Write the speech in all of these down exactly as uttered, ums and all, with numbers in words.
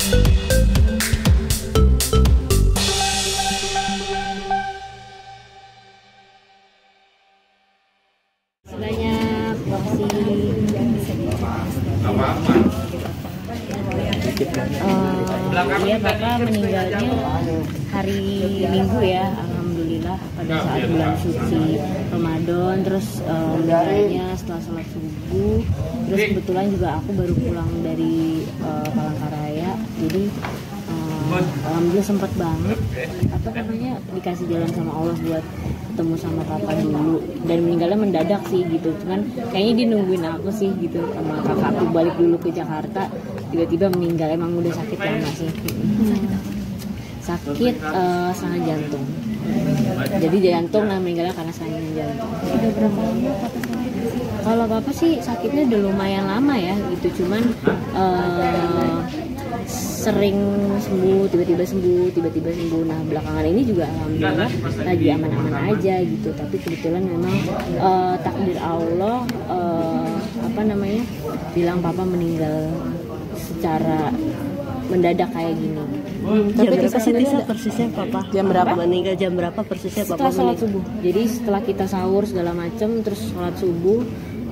Banyak porsi uh, iya Bapak meninggalnya hari Minggu ya, alhamdulillah pada saat bulan suci Ramadan. Terus uh, meninggalnya setelah sholat subuh. Terus kebetulan juga aku baru pulang dari uh, Palangkaraya, jadi uh, alhamdulillah sempat banget apa namanya dikasih jalan sama Allah buat ketemu sama papa dulu, dan meninggalnya mendadak sih gitu. Cuman kayaknya dia nungguin aku sih gitu, sama kakakku balik dulu ke Jakarta, tiba-tiba meninggal. Emang udah sakit lama sih. Hmm. Sakit uh, serangan jantung. Jadi jantung, nah meninggalnya karena serangan jantung. Udah berapa lama papa sakit? Kalau papa sih sakitnya udah lumayan lama ya gitu, cuman uh, sering sembuh, tiba-tiba sembuh, tiba-tiba sembuh. Nah belakangan ini juga alhamdulillah lagi aman-aman aja gitu. Tapi kebetulan memang uh, takdir Allah uh, apa namanya bilang papa meninggal secara mendadak kayak gini. Hmm, tapi kita sendiri persisnya papa jam berapa meninggal, jam berapa persisnya papa setelah sholat subuh. Jadi setelah kita sahur segala macam, terus sholat subuh.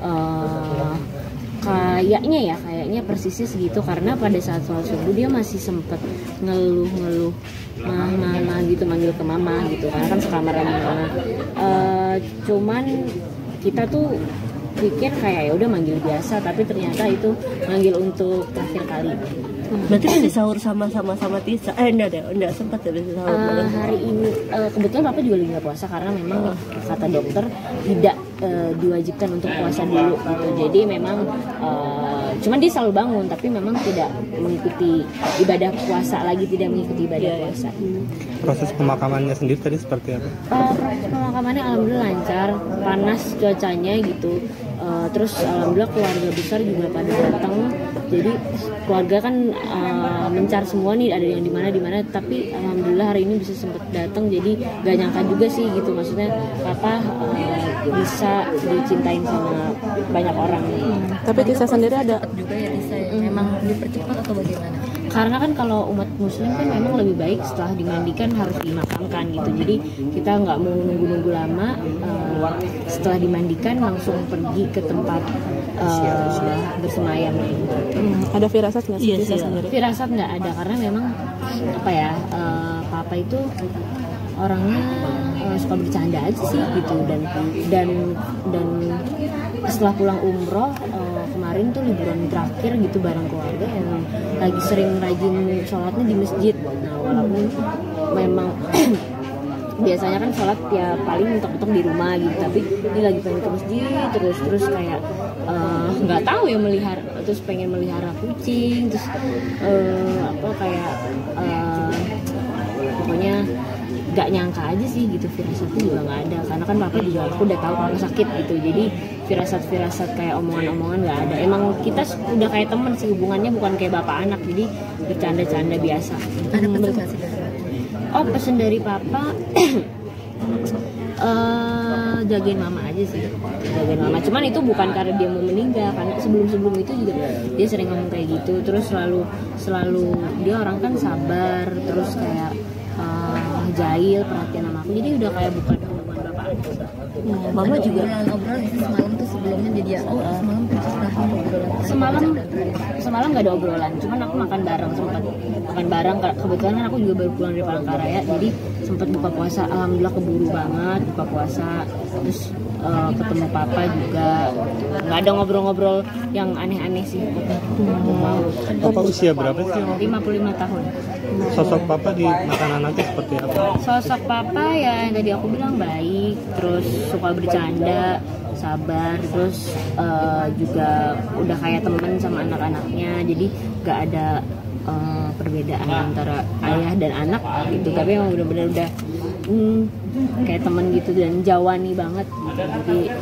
Uh, kayaknya ya kayaknya persisnya segitu, karena pada saat sholat subuh dia masih sempet ngeluh-ngeluh mah mama gitu, manggil ke mama gitu, karena kan sekamar lagi mama. Uh, cuman kita tuh pikir kayak ya udah manggil biasa, tapi ternyata itu manggil untuk terakhir kali. Berarti kan disahur sama-sama sama Tisa. Eh enggak deh, enggak sempat dari sahur malam. Uh, hari ini uh, kebetulan papa juga lagi nggak puasa, karena memang kata dokter tidak uh, diwajibkan untuk puasa dulu gitu. Jadi memang uh, cuman dia selalu bangun, tapi memang tidak mengikuti ibadah puasa lagi, tidak mengikuti ibadah yeah, puasa. Hmm. Proses pemakamannya sendiri tadi seperti apa? Uh, proses pemakamannya alhamdulillah lancar, panas cuacanya gitu. Uh, terus alhamdulillah keluarga besar juga pada datang. Jadi keluarga kan uh, mencar semua nih, ada yang di mana di mana, tapi alhamdulillah hari ini bisa sempat datang. Jadi gak nyangka juga sih gitu, maksudnya papa uh, bisa dicintain sama banyak orang. Hmm. Tapi Tisa sendiri ada juga ya Tisa ya? Hmm. Memang dipercepat atau bagaimana? Karena kan kalau umat muslim kan memang lebih baik setelah dimandikan harus dimakamkan gitu. Jadi kita nggak mau nunggu-nunggu lama, uh, setelah dimandikan langsung pergi ke tempat uh, bersemayam gitu. Hmm, ada firasat nggak sih iya, Tisa sendiri? Firasat nggak ada, karena memang apa ya uh, papa itu orangnya uh, suka bercanda aja sih gitu, dan dan dan setelah pulang umroh uh, kemarin tuh liburan terakhir gitu bareng keluarga yang lagi sering rajin sholatnya di masjid. Nah walaupun memang biasanya kan sholat ya paling mentok-mentok di rumah gitu, tapi ini lagi pengen ke masjid terus terus kayak nggak uh, tahu ya melihara, terus pengen melihara kucing, terus uh, apa kayak uh, pokoknya gak nyangka aja sih gitu, firasatnya juga nggak ada, karena kan papa juga aku udah tahu kalau sakit gitu, jadi firasat-firasat kayak omongan-omongan nggak ada. Emang kita udah kayak temen sih hubungannya, bukan kayak bapak anak, jadi bercanda-canda biasa. Ada pesan sih dari oh pesan dari papa uh, jagain mama aja sih, jagain mama. Cuman itu bukan karena dia mau meninggal, karena sebelum-sebelum itu juga dia sering ngomong kayak gitu, terus selalu selalu dia orang kan sabar, terus kayak uh, jahil, perhatian sama aku, jadi udah kayak bukan hubungan bapak anak. Hmm, mama juga obrolan semalam tuh sebelumnya jadi ya, oh semalam cerita obrolan. Semalam semalam nggak ada obrolan, cuman aku makan bareng, sempat makan bareng. Kebetulan kan aku juga baru pulang dari Palangkaraya, jadi sempat buka puasa. Alhamdulillah keburu banget buka puasa, terus uh, ketemu papa juga. Nggak ada ngobrol-ngobrol yang aneh-aneh sih. Hmm. Papa usia berapa sih? lima puluh lima tahun. Sosok papa di mata anaknya seperti apa? Sosok papa ya yang tadi aku bilang baik, terus suka bercanda, sabar, terus uh, juga udah kayak temen sama anak-anaknya, jadi gak ada uh, perbedaan antara ayah dan anak gitu, tapi emang bener-bener udah hmm, kayak temen gitu, dan jawani banget gitu. Jadi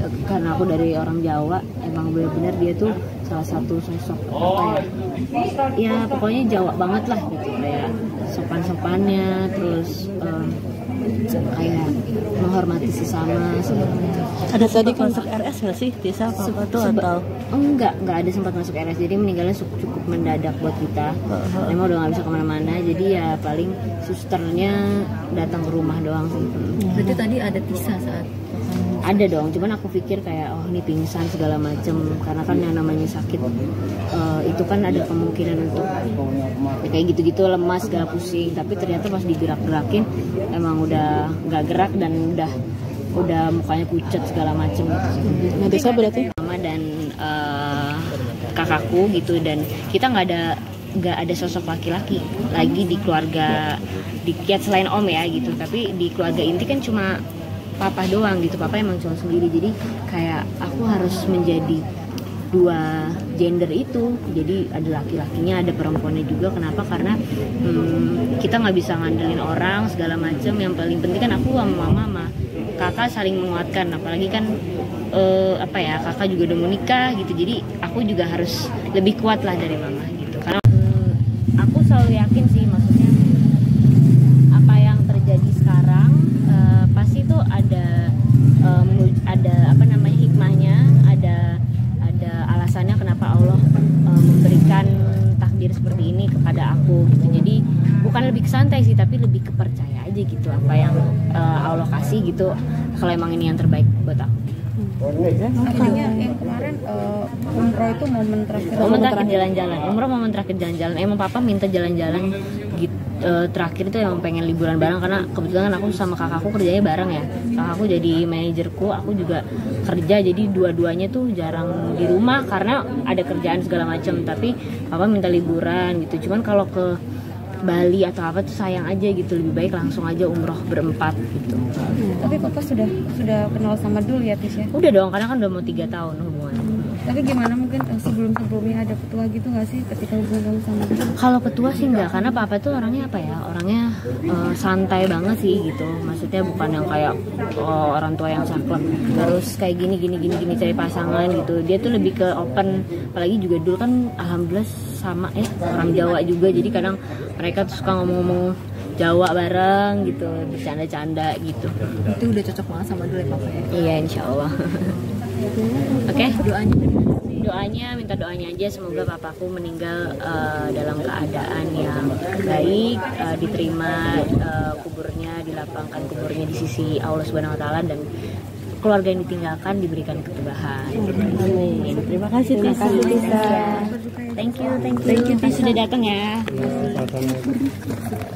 karena aku dari orang Jawa, emang benar-benar dia tuh salah satu sosok apa ya, ya pokoknya Jawa banget lah gitu, kayak sopan-sopannya, terus um, kayak menghormati sesama sebenarnya. Ada tadi masuk R S nggak sih Tisa papa tuh atau? Oh, enggak, enggak ada sempat masuk R S, jadi meninggalnya cukup mendadak buat kita. Uh-huh. Emang udah nggak bisa kemana-mana, jadi ya paling susternya datang ke rumah doang sih. Berarti tadi ada Tisa saat Ada dong, cuman aku pikir kayak oh ini pingsan segala macem, karena kan yang namanya sakit uh, itu kan ada kemungkinan untuk ya kayak gitu-gitu lemas segala pusing, tapi ternyata pas digerak-gerakin emang udah nggak gerak dan udah udah mukanya pucat segala macem. Nah, Desa berarti Mama dan uh, kakakku gitu, dan kita nggak ada nggak ada sosok laki-laki lagi di keluarga di kiat selain om ya gitu, tapi di keluarga inti kan cuma papa doang gitu, papa emang cowok sendiri, jadi kayak aku harus menjadi dua gender itu, jadi ada laki-lakinya ada perempuannya juga. Kenapa? Karena hmm, kita nggak bisa ngandelin orang segala macam, yang paling penting kan aku sama mama sama kakak saling menguatkan, apalagi kan uh, apa ya, kakak juga udah mau nikah gitu, jadi aku juga harus lebih kuat lah dari mama gitu, karena hmm, aku selalu yakin sih, maksudnya apa yang terjadi sekarang uh, pasti tuh ada um, ada apa namanya hikmahnya, ada ada alasannya kenapa Allah um, memberikan takdir seperti ini kepada aku gitu. Jadi bukan lebih santai sih, tapi lebih kepercaya aja gitu apa yang uh, Allah kasih gitu, kalau emang ini yang terbaik buat aku. akhirnya yang kemarin uh, umroh itu momen terakhir. Momen terakhir jalan-jalan, umroh momen terakhir jalan-jalan. Emang papa minta jalan-jalan gitu. Uh, terakhir itu emang pengen liburan bareng, karena kebetulan aku sama kakakku kerjanya bareng ya. Kakakku jadi manajerku, aku juga kerja, jadi dua-duanya tuh jarang di rumah karena ada kerjaan segala macam. Tapi papa minta liburan gitu. Cuman kalau ke Bali atau apa tuh sayang aja gitu, lebih baik langsung aja umroh berempat gitu. Hmm, tapi papa sudah sudah kenal sama Dul ya, Tis ya? Udah dong, karena kan udah mau tiga tahun hubungan. Tapi gimana, mungkin sebelum-sebelumnya ada petua gitu nggak sih ketika hubungan sama Dul? Kalau petua sih enggak, karena papa tuh orangnya apa ya, orangnya uh, santai banget sih gitu. Maksudnya bukan yang kayak uh, orang tua yang saklek terus kayak gini gini gini gini cari pasangan gitu. Dia tuh lebih ke open, apalagi juga Dul kan alhamdulillah sama ya orang Jawa juga, jadi kadang mereka tuh suka ngomong-ngomong Jawa bareng gitu, bercanda-canda gitu. itu udah cocok banget sama dulu ya papa ya. Iya, insya Allah. Oke, okay. Doanya, doanya minta doanya aja semoga papaku meninggal uh, dalam keadaan yang baik, uh, diterima uh, kuburnya, dilapangkan kuburnya di sisi Allah Subhanahu Wa Taala, dan keluarga yang ditinggalkan diberikan ketebahan. Amin. Terima kasih Tisa. Thank you, thank you, thank you, sudah datang ya. Ya,